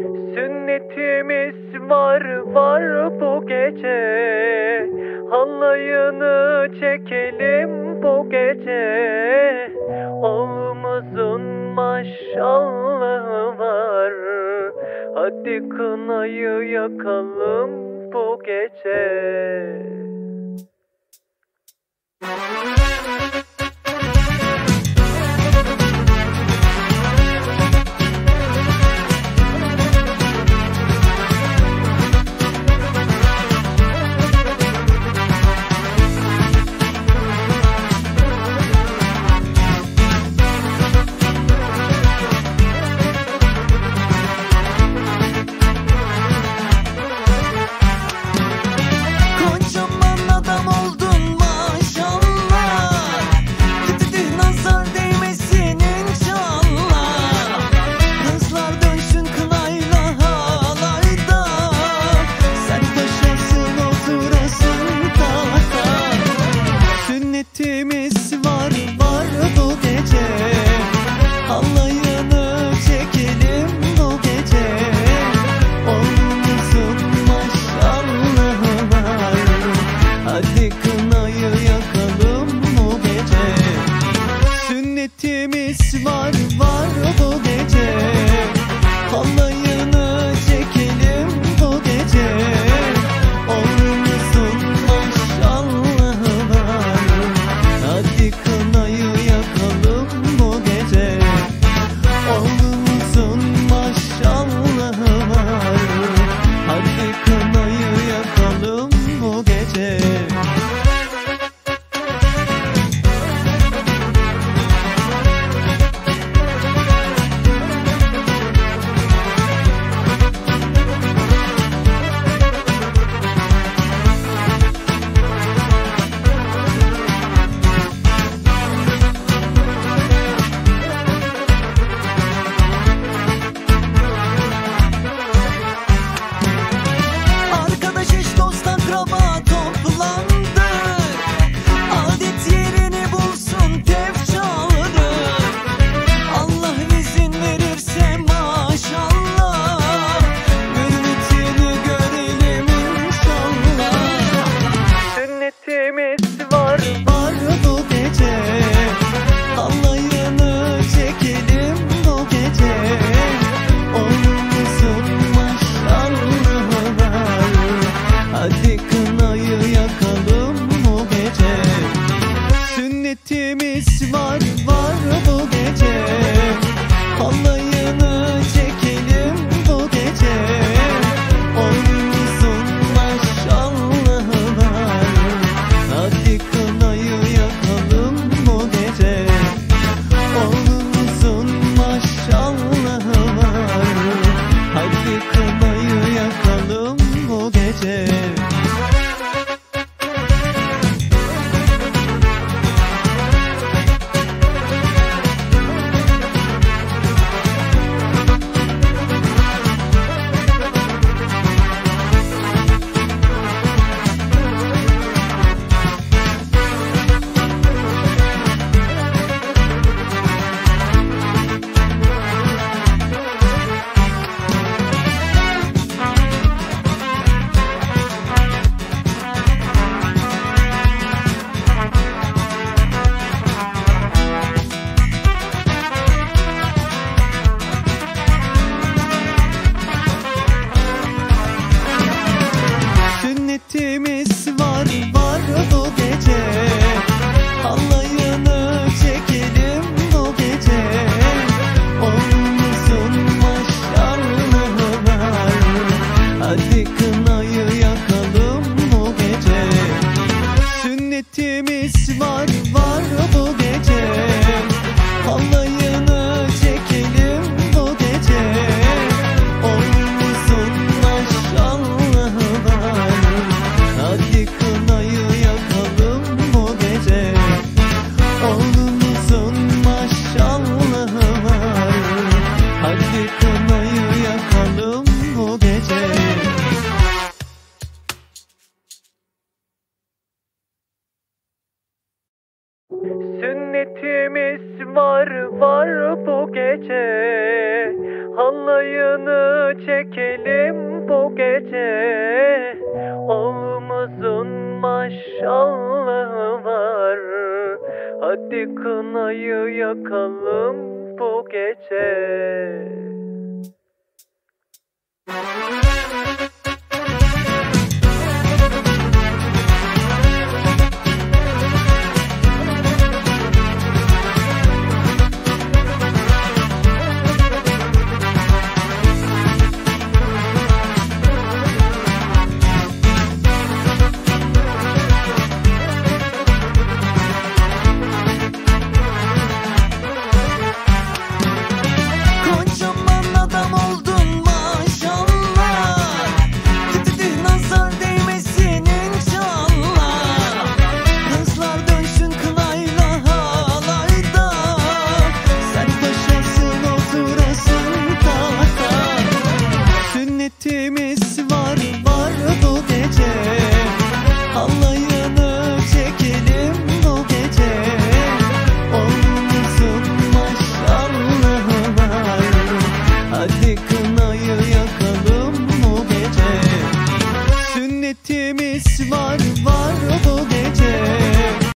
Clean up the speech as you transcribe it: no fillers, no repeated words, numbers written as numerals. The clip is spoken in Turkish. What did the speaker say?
Sünnetimiz var bu gece. Halayını çekelim bu gece. Oğlumuzun maşallahı var. Hadi kınayı yakalım bu gece. Sünnetimiz var bu gece. Halayını çekelim bu gece. Oğlumuzun maşallahı var. Hadi kınayı yakalım bu gece. Sünnetimiz var bu gece. Halayını çekelim bu gece. Oğlumuzun maşallahı var. Hadi kınayı yakalım bu gece. Oğlumuzun maşallahı var. Hadi kınayı yakalım bu gece. Arkadaş eş dost akraba toplandı. Adet yerini bulsun tef çaldı. Allah izin verirse maşallah. Hürmetini görelim inşallah. Sünnetimiz var bu gece. Halayını çekelim bu gece. Oğlumuzun maşallahı var. Hadi kınayı yakalım bu gece. Sünnetimiz var bu gece. Halayını çekelim bu gece. Oğlumuzun maşallahı var. Hadi kınayı yakalım bu gece. Oğlumuzun maşallahı var. Hadi kınayı yakalım bu gece. Sünnetimiz var bu gece. Halayını çekelim bu gece. Oğlumuzun maşallahı var. Hadi kınayı yakalım bu gece. Sünnetimiz var bu gece. Halayını çekelim bu gece. Oğlumuzun maşallahı var. Hadi kınayı yakalım bu gece. Oğlumuzun maşallahı var. Hadi kınayı yakalım bu gece. Sünnetimiz var bu gece. Halayını çekelim bu gece. Oğlumuzun maşallahı var. Hadi kınayı yakalım bu gece.